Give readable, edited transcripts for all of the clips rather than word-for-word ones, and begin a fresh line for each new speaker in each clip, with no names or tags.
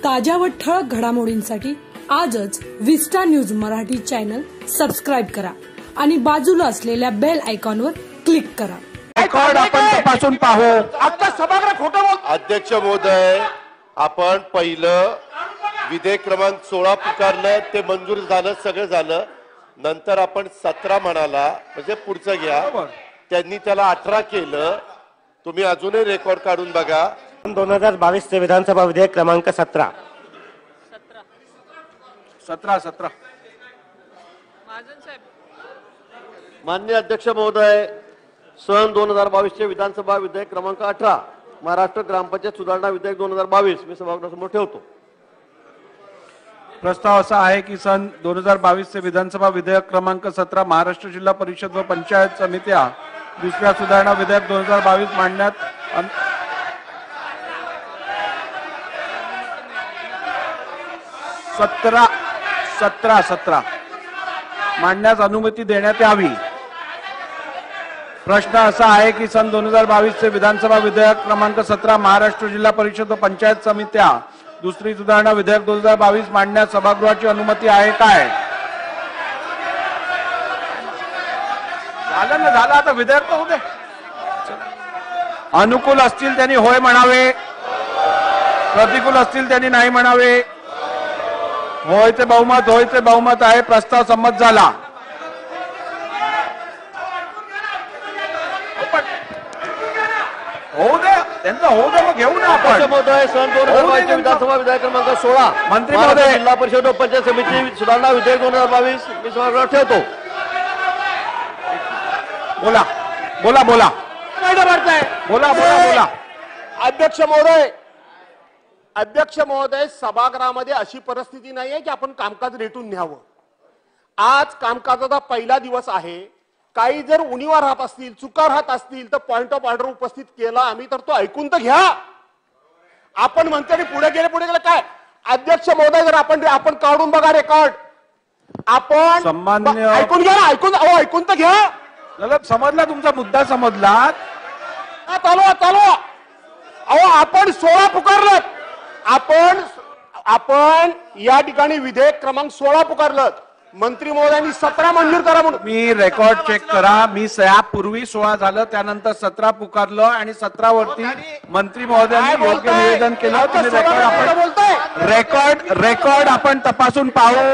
ताज्या व ठळक घडामोडींसाठी आजच Vista news Marathi channel subscribe करा आणि बाजूला असलेल्या बेल आयकॉनवर क्लिक करा।
रेकॉर्ड आपण तपासून पाहू।
आता सभागृह खोटं बोल।
अध्यक्ष महोदय, आपण पहिलं विधेयक क्रमांक 16 पुकारलं, ते मंजूर झालं, सगळं झालं। नंतर आपण 17 म्हणाला, म्हणजे पुढचं घ्या। त्यांनी त्याला 18 केलं। तुम्ही अजूनही रेकॉर्ड काढून बघा।
2022 चे विधानसभा विधेयक क्रमांक 17
माननीय अध्यक्ष महोदय, सन 2022 चे विधानसभा विधेयक क्रमांक 18 महाराष्ट्र ग्रामपंचायत सुधारणा विधेयक 2022 मी सभागृहासमोर ठेवतो।
प्रस्ताव असा आहे की सन 2022 चे विधानसभा विधेयक क्रमांक 17 महाराष्ट्र जिल्हा परिषद व पंचायत समित्या दुसऱ्या सुधारणा विधेयक 2022 मांडण्यात 17 मांडण्यास अनुमती देण्यात यावी। प्रश्न असा आहे की सन 2022 चे विधानसभा विधेयक क्रमांक 17 महाराष्ट्र जिल्हा परिषद व पंचायत समित्या दुसरी सुधारणा विधेयक 2022 मांडण्यास सभागृहाची अनुमती आहे काय? झालं ना, झालं। आता विधेयक तर होते। अनुकूल असतील त्यांनी होय म्हणावे, प्रतिकूल असतील त्यांनी नाही म्हणावे। होयचे बहुमत आहे। प्रस्ताव संमत झाला। होऊ दे, त्यांचा होऊ दे, मग घेऊ ना आपण।
महोदय, सन 2022 चे विधानसभा विधेयक क्रमांक 16
मंत्री महोदय,
जिल्हा परिषद व पंचायत समिती सुधारणा विधेयक 2022 मी सभागृहात ठेवतो।
बोला बोला बोला बोला बोला।
अध्यक्ष महोदय, सभागृहामध्ये अशी परिस्थिती नाहीये की आपण कामकाज रेटून न्यावं। आज कामकाजाचा पहिला दिवस आहे। काही जर उणीवा राहत असतील, चुका राहत असतील तर पॉइंट ऑफ ऑर्डर उपस्थित केला आम्ही, तर तो ऐकून तर घ्या। आपण म्हणतो पुढे गेले काय? अध्यक्ष महोदय, जर आपण काढून बघा रेकॉर्ड। आपण
सन्मान्य
ऐकून घ्या ना, ऐकून तर घ्या।
समजला, तुमचा मुद्दा समजला।
चालू आपण 16 पुकारलं। आपण या ठिकाणी विधेयक क्रमांक 16 पुकारलं। मंत्री महोदयांनी 17 मंजूर करा म्हणून।
मी रेकॉर्ड चेक करा। मी यापूर्वी 16 झालं, त्यानंतर 17 पुकारलं आणि 17 वरती मंत्री महोदयांनी योग्य निवेदन केलं। तुम्ही रेकॉर्ड आपण तपासून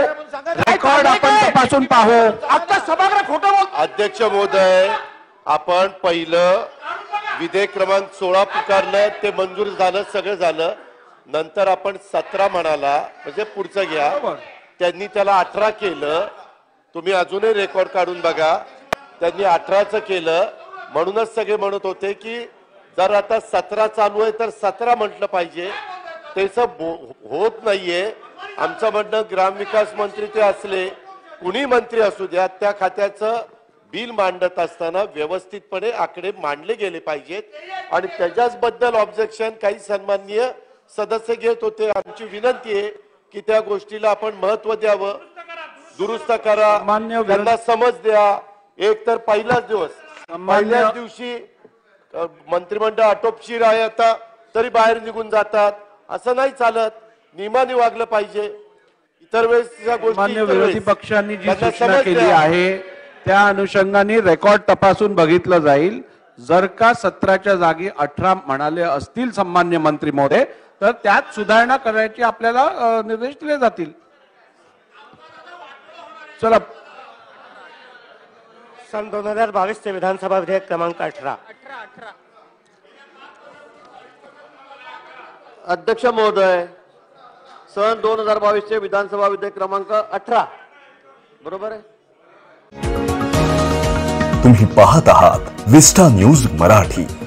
पाहू।
आता सभागृह खोटं बोल।
अध्यक्ष महोदय, आपण पहिलं विधेयक क्रमांक 16 पुकारलं, ते मंजूर झालं, सगळं झालं। नंतर आपण 17 म्हणाला, म्हणजे पुढचं घ्या। त्यांनी त्याला 18 केलं। तुम्ही अजूनही रेकॉर्ड काढून बघा। त्यांनी 18चं केलं, म्हणूनच सगळे म्हणत होते की जर आता 17 चालू आहे तर 17 म्हटलं पाहिजे। तसं होत नाहीये। आमचं म्हणणं, ग्रामविकास मंत्री ते असले, कुणी मंत्री असू द्या, त्या खात्याचं बिल मांडत असताना व्यवस्थितपणे आकडे मांडले गेले पाहिजेत आणि त्याच्याबद्दल ऑब्जेक्शन काही सन्माननीय सदस्य घेत होते। आमची विनंती आहे की त्या गोष्टीला आपण महत्व द्यावं, दुरुस्त करा, त्यांना समज द्या। एक तर पहिल्याच दिवशी मंत्रिमंडळ आटोपशीर आहे आता, तरी बाहेर निघून जातात। असं नाही चालत, नियमाने वागलं पाहिजे। इतर वेळेस
गोष्टी विरोधी पक्षांनी जी सूचना केली आहे त्या अनुषंगाने रेकॉर्ड तपासून बघितलं जाईल। जर का 17च्या जागी 18 म्हणाले असतील सन्मान्य मंत्री महोदय, तर त्यात सुधारणा करायची आपल्याला निर्देश दिले जातील। चला,
सन 2022 चे विधानसभा विधेयक क्रमांक 18
अध्यक्ष महोदय, सन 2022 चे विधानसभा विधेयक क्रमांक 18 बरोबर आहे।
तुम्ही पाहत आहात विस्टा न्यूज मराठी।